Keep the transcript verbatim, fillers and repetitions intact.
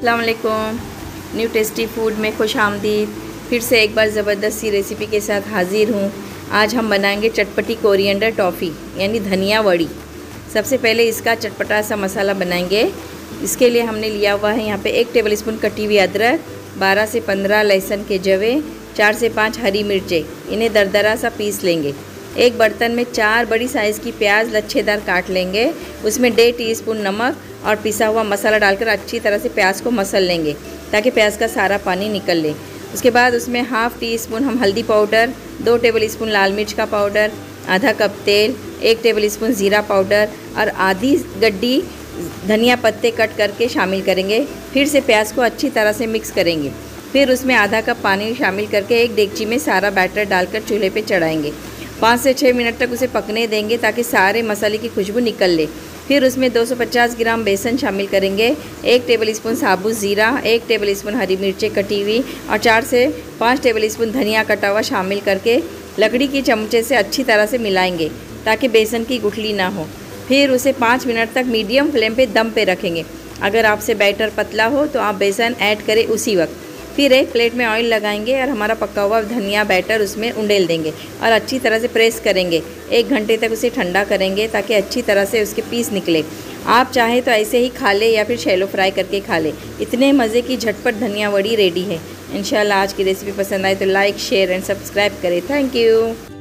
अस्सलाम वालेकुम। New tasty food में खुश आमदीद। फिर से एक बार ज़बरदस्त सी रेसिपी के साथ हाज़िर हूँ। आज हम बनाएंगे चटपटी कोरिएंडर टॉफ़ी यानी धनिया वड़ी। सबसे पहले इसका चटपटा सा मसाला बनाएंगे। इसके लिए हमने लिया हुआ है यहाँ पे एक टेबल स्पून कटी हुई अदरक, बारह से पंद्रह लहसुन के जवे, चार से पाँच हरी मिर्चें, इन्हें दरदरा सा पीस लेंगे। एक बर्तन में चार बड़ी साइज़ की प्याज लच्छेदार काट लेंगे। उसमें डेढ़ टीस्पून नमक और पिसा हुआ मसाला डालकर अच्छी तरह से प्याज को मसल लेंगे ताकि प्याज का सारा पानी निकल ले। उसके बाद उसमें हाफ़ टी स्पून हम हल्दी पाउडर, दो टेबल स्पून लाल मिर्च का पाउडर, आधा कप तेल, एक टेबल स्पून ज़ीरा पाउडर और आधी गड्डी धनिया पत्ते कट करके शामिल करेंगे। फिर से प्याज को अच्छी तरह से मिक्स करेंगे। फिर उसमें आधा कप पानी शामिल करके एक डेगची में सारा बैटर डालकर चूल्हे पे चढ़ाएंगे। पाँच से छः मिनट तक उसे पकने देंगे ताकि सारे मसाले की खुशबू निकल ले। फिर उसमें दो सौ पचास ग्राम बेसन शामिल करेंगे, एक टेबल स्पून साबुत ज़ीरा, एक टेबल स्पून हरी मिर्चें कटी हुई और चार से पाँच टेबल स्पून धनिया कटा हुआ शामिल करके लकड़ी की चमचे से अच्छी तरह से मिलाएंगे ताकि बेसन की गुठली ना हो। फिर उसे पाँच मिनट तक मीडियम फ्लेम पे दम पे रखेंगे। अगर आपसे बैटर पतला हो तो आप बेसन ऐड करें उसी वक्त। फिर एक प्लेट में ऑयल लगाएंगे और हमारा पका हुआ धनिया बैटर उसमें उंडेल देंगे और अच्छी तरह से प्रेस करेंगे। एक घंटे तक उसे ठंडा करेंगे ताकि अच्छी तरह से उसके पीस निकले। आप चाहें तो ऐसे ही खा ले या फिर शैलो फ्राई करके खा ले। इतने मज़े की झटपट धनिया वड़ी रेडी है। इंशाल्लाह आज की रेसिपी पसंद आए तो लाइक, शेयर एंड सब्सक्राइब करें। Thank you.